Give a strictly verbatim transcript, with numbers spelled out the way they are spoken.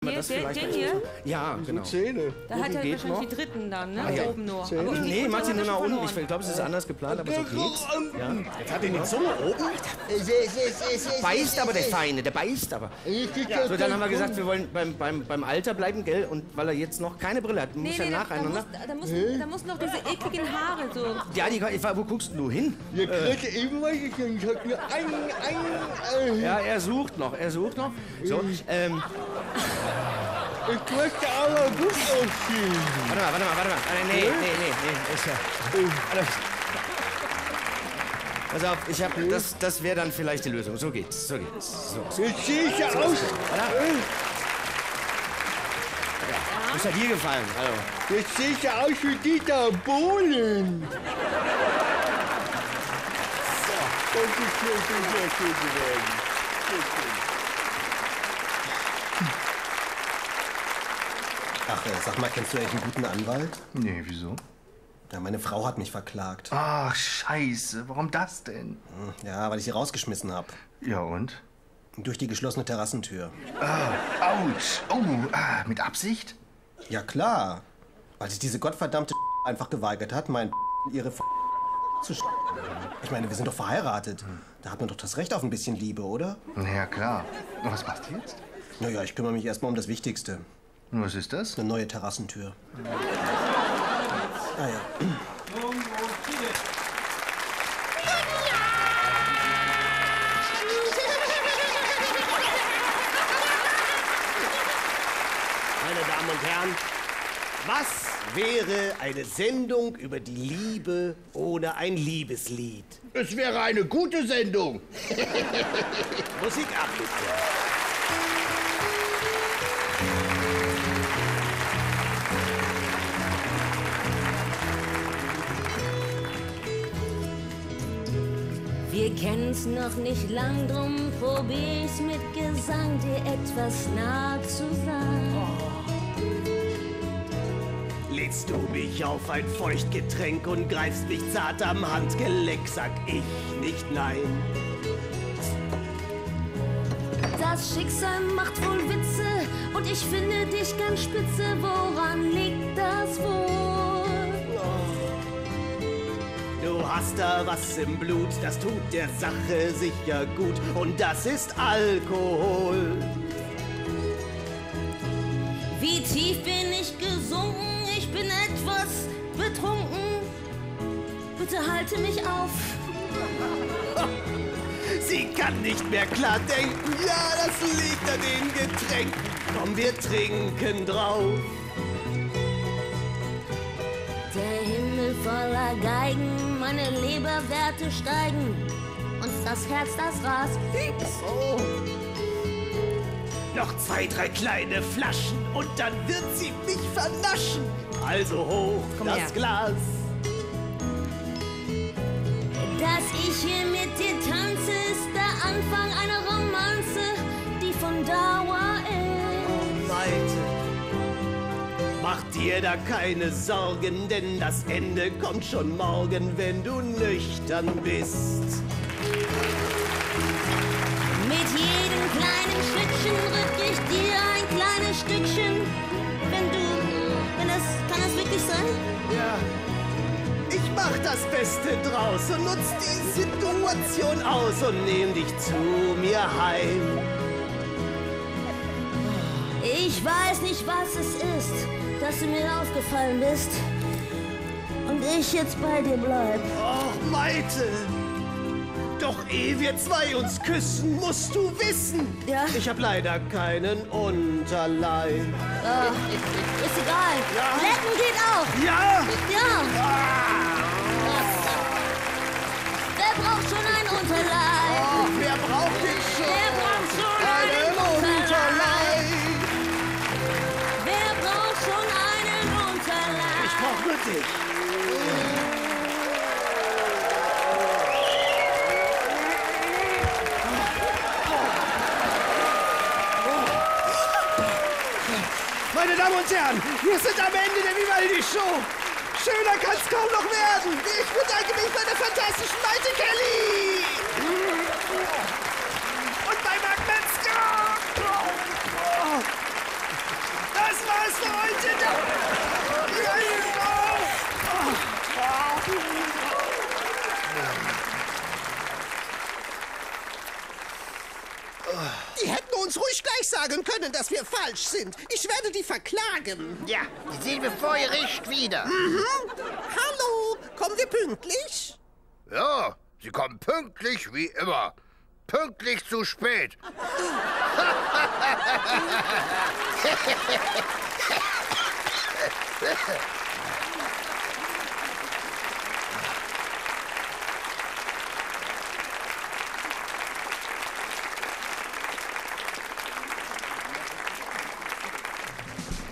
Hier, das der, vielleicht den hier? Ja, genau. Zähne. Da hat er geht wahrscheinlich noch. die dritten dann, ne? Ah, ja. Oben nur. Zähne. Aber die Nee, macht sie nur nach unten. verloren. Ich glaube, es ist anders geplant, aber so geht's. Ja. Jetzt hat er die Zunge oben. Beißt aber der Feine, der beißt aber. So, dann haben wir gesagt, wir wollen beim, beim, beim Alter bleiben, gell? Und weil er jetzt noch keine Brille hat, muss Nee, er nee, da, da, nacheinander. muss, da, muss, da muss noch diese ekligen Haare so. Ja, die, wo guckst du hin? Ihr kriegt eben mal ich hab nur ein, ein, äh, Ja, er sucht noch, er sucht noch. So, ähm, ich möchte aber gut aussehen. warte mal, warte mal, warte mal. Ah, Nee, nee, nee, nee, ist ja. Warte. Pass auf, ich hab, das, das wäre dann vielleicht die Lösung. So geht's, so geht's. So. Jetzt sehe ich ja aus. Warte. Ist ja dir gefallen, hallo. Jetzt sehe ich ja aus wie Dieter Bohlen. So, das ist wirklich sehr schön geworden. Sehr schön. Ach, äh, sag mal, kennst du eigentlich einen guten Anwalt? Nee, wieso? Ja, meine Frau hat mich verklagt. Ach, scheiße. Warum das denn? Ja, weil ich sie rausgeschmissen habe. Ja, und? Durch die geschlossene Terrassentür. Ah, ouch. Oh, ah, mit Absicht? Ja, klar. Weil sich diese gottverdammte einfach geweigert hat, mein ihre zu sch Ich meine, wir sind doch verheiratet. Da hat man doch das Recht auf ein bisschen Liebe, oder? Ja, klar. Und was machst du jetzt? Naja, ich kümmere mich erstmal um das Wichtigste. Und was ist das? Eine neue Terrassentür. Ah ja. Meine Damen und Herren, was wäre eine Sendung über die Liebe ohne ein Liebeslied? Es wäre eine gute Sendung. Musik ab, bitte. Wir kennen's noch nicht lang, drum probier's mit Gesang, dir etwas nah zu sein. Lädst du mich auf ein Feuchtgetränk und greifst mich zart am Handgelenk, sag ich nicht nein. Das Schicksal macht wohl Witze und ich finde dich ganz spitze. Woran liegt das wohl? Du hast da was im Blut, das tut der Sache sicher gut. Und das ist Alkohol. Wie tief bin ich gesunken? Ich bin etwas betrunken. Bitte halte mich auf. Sie kann nicht mehr klar denken. Ja, das liegt an den Getränken. Komm, wir trinken drauf. Der Himmel voller Geigen, meine Leberwerte steigen und das Herz, das rast. Oh. Noch zwei, drei kleine Flaschen und dann wird sie mich vernaschen. Also hoch Komm das her. Glas. Dass ich hier mit dir tanze, ist der Anfang einer Romanze, die von Dauer ist. Maite, mach dir da keine Sorgen, denn das Ende kommt schon morgen, wenn du nüchtern bist. Mit jedem kleinen Stückchen rück ich dir ein kleines Stückchen. Wenn du, wenn das, kann das wirklich sein? Ja, ich mach das Beste draus und nutz die Situation aus und nehm dich zu mir heim. Ich weiß nicht, was es ist, dass du mir aufgefallen bist und ich jetzt bei dir bleib. Och, Maite, doch ehe wir zwei uns küssen, musst du wissen, Ja? ich hab leider keinen Unterleib. Ah, ist egal. Ja. Lecken geht auch. Ja? Ja. Ah. Wer braucht schon ein Unterleib? Och, wer braucht dich schon? Wer braucht schon einen einen Unterleib? Wer braucht schon einen Unterleib? Ich brauch nur dich. Meine Damen und Herren, wir sind am Ende der Vivaldi-Show. Schöner kann's kaum noch werden. Ich bedanke mich bei der fantastischen Maite Kelly. Und bei Mark Metzger. Die hätten uns ruhig gleich sagen können, dass wir falsch sind. Ich werde die verklagen. Ja, die sehen wir vor Gericht wieder. Mhm. Hallo, kommen wir pünktlich? Ja, Sie kommen pünktlich wie immer. Pünktlich zu spät.